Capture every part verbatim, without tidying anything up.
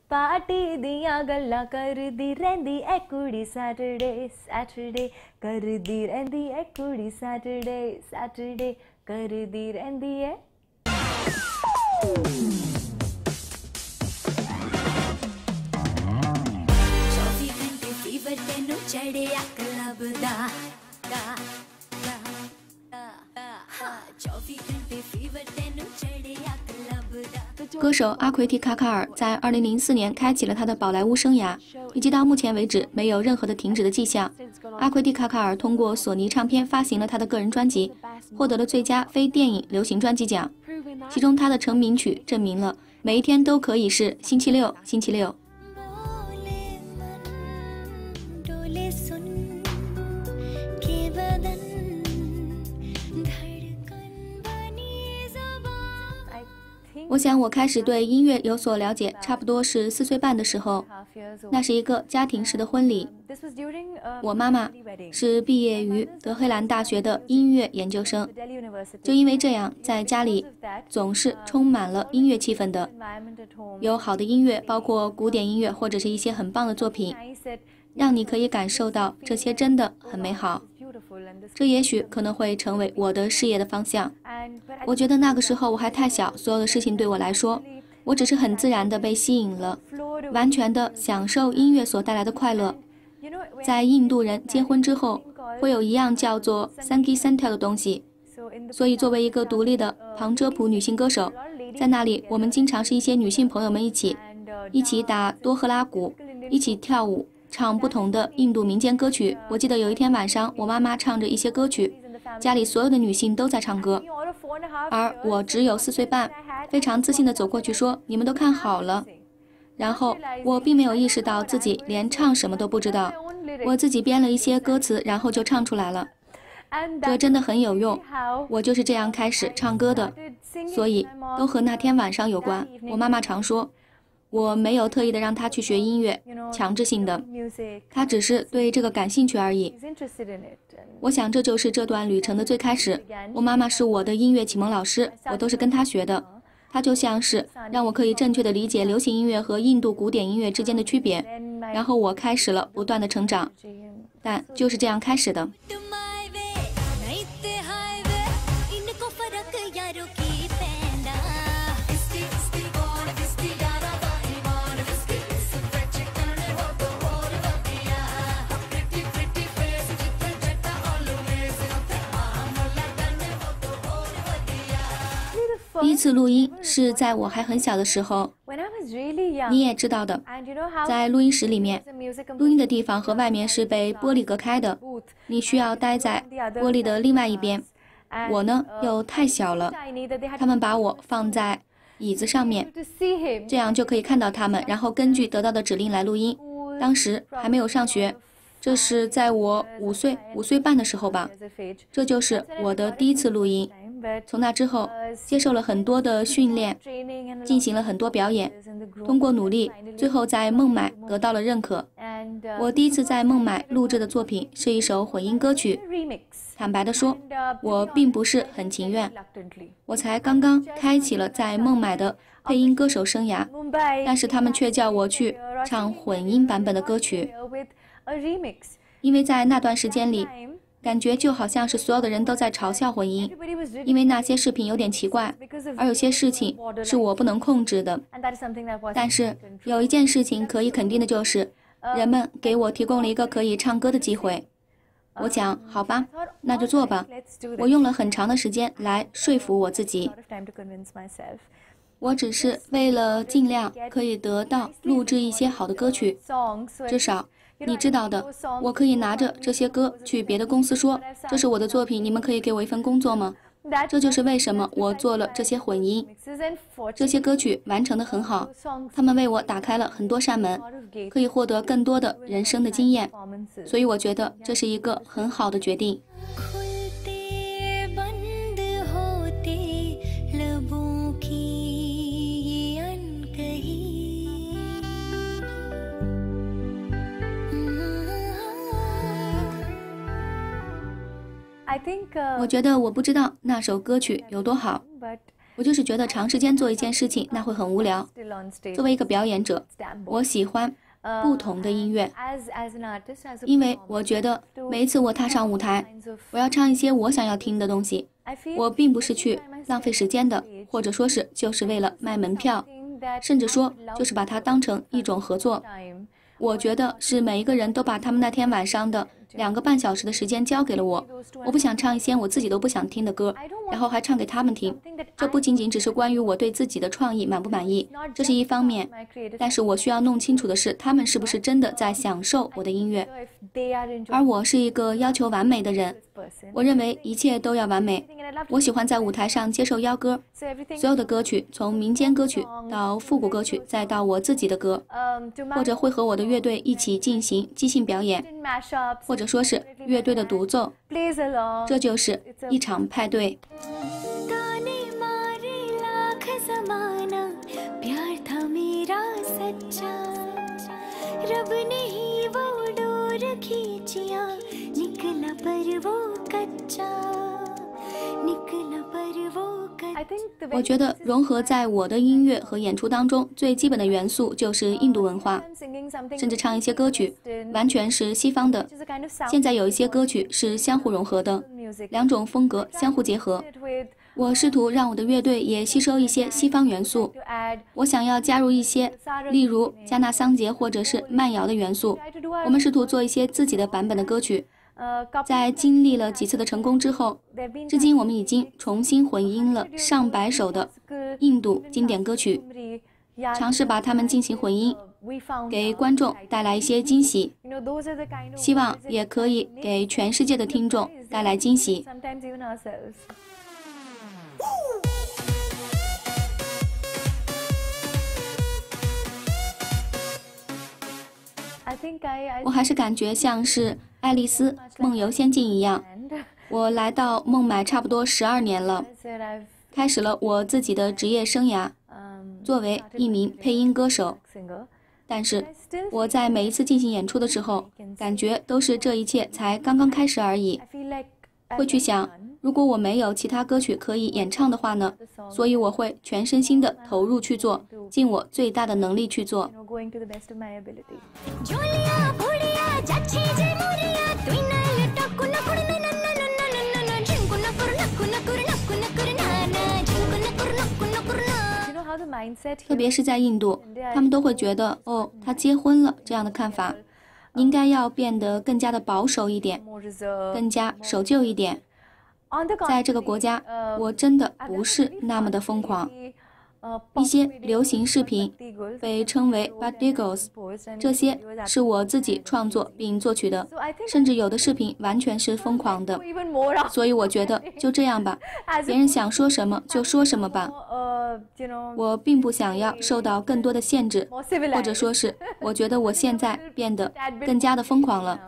पार्टी दियां गल्लां करदी रैंदी ऐ कुड़ी सैटरडे सैटरडे करदी रैंदी ऐ कुड़ी सैटरडे सैटरडे करदी रैंदी ऐ चौबी घंटे फीवर तेनू चढ़िया क्लब दा दा दा चौबी घंटे फीवर तेनू चढ़िया क्लब दा。 歌手阿奎蒂卡卡尔在二零零四年开启了他的宝莱坞生涯，以及到目前为止没有任何的停止的迹象。阿奎蒂卡卡尔通过索尼唱片发行了他的个人专辑，获得了最佳非电影流行专辑奖。其中他的成名曲证明了每一天都可以是星期六，星期六。我想我开始对音乐有所了解，差不多是四岁半的时候。那是一个家庭式的婚礼。我妈妈是毕业于德黑兰大学的音乐研究生，就因为这样，在家里总是充满了音乐气氛的。有好的音乐，包括古典音乐或者是一些很棒的作品，让你可以感受到这些真的很美好。这也许可能会成为我的事业的方向。我觉得那个时候我还太小，所有的事情对我来说，我只是很自然地被吸引了，完全地享受音乐所带来的快乐。在印度人结婚之后，会有一样叫做 Sangeet Central 的东西，所以作为一个独立的旁遮普女性歌手，在那里我们经常是一些女性朋友们一起一起打多赫拉鼓，一起跳舞，唱不同的印度民间歌曲。我记得有一天晚上，我妈妈唱着一些歌曲，家里所有的女性都在唱歌，而我只有四岁半，非常自信地走过去说：“你们都看好了。”然后我并没有意识到自己连唱什么都不知道，我自己编了一些歌词，然后就唱出来了。这真的很有用，我就是这样开始唱歌的，所以都和那天晚上有关。我妈妈常说，我没有特意的让她去学音乐，强制性的，她只是对这个感兴趣而已。我想这就是这段旅程的最开始。我妈妈是我的音乐启蒙老师，我都是跟她学的。她就像是让我可以正确的理解流行音乐和印度古典音乐之间的区别，然后我开始了不断的成长，但就是这样开始的。第一次录音是在我还很小的时候，你也知道的，在录音室里面，录音的地方和外面是被玻璃隔开的，你需要待在玻璃的另外一边。我呢又太小了，他们把我放在椅子上面，这样就可以看到他们，然后根据得到的指令来录音。当时还没有上学，这是在我五岁五岁半的时候吧，这就是我的第一次录音。从那之后，接受了很多的训练，进行了很多表演，通过努力，最后在孟买得到了认可。我第一次在孟买录制的作品是一首混音歌曲。坦白地说，我并不是很情愿，我才刚刚开启了在孟买的配音歌手生涯，但是他们却叫我去唱混音版本的歌曲，因为在那段时间里，感觉就好像是所有的人都在嘲笑混音，因为那些视频有点奇怪，而有些事情是我不能控制的。但是有一件事情可以肯定的就是，人们给我提供了一个可以唱歌的机会。我想，好吧，那就做吧。我用了很长的时间来说服我自己，我只是为了尽量可以得到录制一些好的歌曲，至少你知道的，我可以拿着这些歌去别的公司说，这是我的作品，你们可以给我一份工作吗？这就是为什么我做了这些混音。这些歌曲完成得很好，他们为我打开了很多扇门，可以获得更多的人生的经验，所以我觉得这是一个很好的决定。我觉得我不知道那首歌曲有多好， 我就是觉得长时间做一件事情那会很无聊。作为一个表演者，我喜欢不同的音乐，因为我觉得每一次我踏上舞台，我要唱一些我想要听的东西。我并不是去浪费时间的，或者说是就是为了卖门票，甚至说就是把它当成一种合作。我觉得是每一个人都把他们那天晚上的两个半小时的时间交给了我，我不想唱一些我自己都不想听的歌，然后还唱给他们听。这不仅仅只是关于我对自己的创意满不满意，这是一方面，但是我需要弄清楚的是，他们是不是真的在享受我的音乐。而我是一个要求完美的人，我认为一切都要完美。我喜欢在舞台上接受邀歌，所有的歌曲，从民间歌曲到复古歌曲，再到我自己的歌，或者会和我的乐队一起进行即兴表演，或者说是乐队的独奏，这就是一场派对。我觉得融合在我的音乐和演出当中最基本的元素就是印度文化，甚至唱一些歌曲完全是西方的。现在有一些歌曲是相互融合的，两种风格相互结合。我试图让我的乐队也吸收一些西方元素，我想要加入一些例如加纳桑杰或者是慢摇的元素。我们试图做一些自己的版本的歌曲，在经历了几次的成功之后，至今我们已经重新混音了上百首的印度经典歌曲，尝试把它们进行混音，给观众带来一些惊喜，希望也可以给全世界的听众带来惊喜。我还是感觉像是爱丽丝梦游仙境一样，我来到孟买差不多十二年了，开始了我自己的职业生涯，作为一名配音歌手。但是我在每一次进行演出的时候，感觉都是这一切才刚刚开始而已，会去想如果我没有其他歌曲可以演唱的话呢？所以我会全身心的投入去做，尽我最大的能力去做。特别是在印度，他们都会觉得哦，他结婚了这样的看法，应该要变得更加的保守一点，更加守旧一点。在这个国家，我真的不是那么的疯狂。一些流行视频被称为 Badigos， 这些是我自己创作并作曲的，甚至有的视频完全是疯狂的。所以我觉得就这样吧，别人想说什么就说什么吧。我并不想要受到更多的限制，或者说是我觉得我现在变得更加的疯狂了。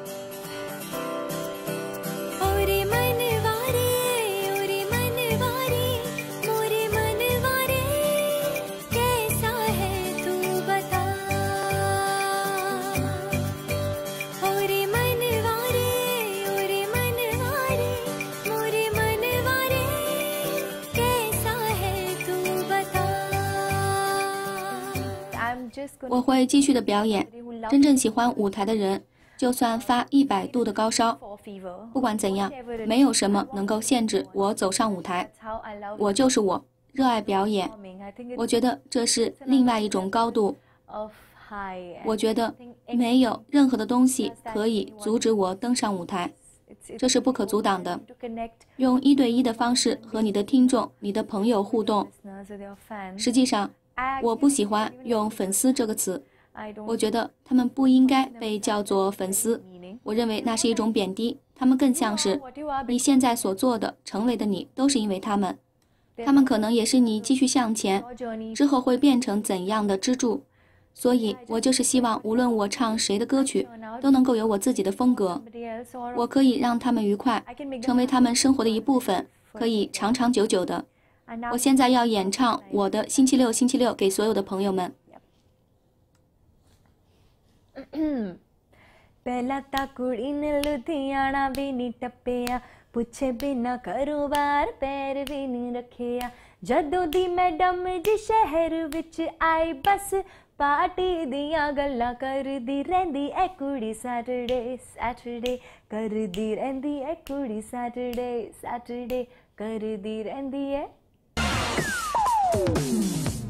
我会继续的表演，真正喜欢舞台的人，就算发一百度的高烧，不管怎样，没有什么能够限制我走上舞台。我就是我，热爱表演。我觉得这是另外一种高度。我觉得没有任何的东西可以阻止我登上舞台，这是不可阻挡的。用一对一的方式和你的听众、你的朋友互动。实际上，我不喜欢用粉丝这个词，我觉得他们不应该被叫做粉丝，我认为那是一种贬低，他们更像是你现在所做的、成为的你，都是因为他们，他们可能也是你继续向前之后会变成怎样的支柱。所以我就是希望无论我唱谁的歌曲，都能够有我自己的风格，我可以让他们愉快，成为他们生活的一部分，可以长长久久的。我现在要演唱我的星期六星期六给所有的朋友们。 ਪਹਿਲਾਂ ਤਾਂ ਕੁੜੀ ਨੇ ਲੁਧਿਆਣਾ ਵੀ ਨਹੀਂ ਟੱਪਿਆ, ਪੁੱਛੇ ਬਿਨਾ ਕਾਰੋਬਾਰ ਪੈਰ ਵੀ ਨਹੀਂ ਰੱਖਿਆ, ਜਦੋਂ ਦੀ ਮੈਡਮ ਜੀ ਸ਼ਹਿਰ ਵਿੱਚ ਆਈ ਬਸ ਪਾਰਟੀ ਦੀਆਂ ਗੱਲਾਂ ਕਰਦੀ ਰਹਿੰਦੀ ਐ ਕੁੜੀ ਸੈਟਰਡੇ ਸੈਟਰਡੇ ਕਰਦੀ ਰਹਿੰਦੀ ਐ ਕੁੜੀ ਸੈਟਰਡੇ ਸੈਟਰਡੇ ਕਰਦੀ ਰਹਿੰਦੀ ਐ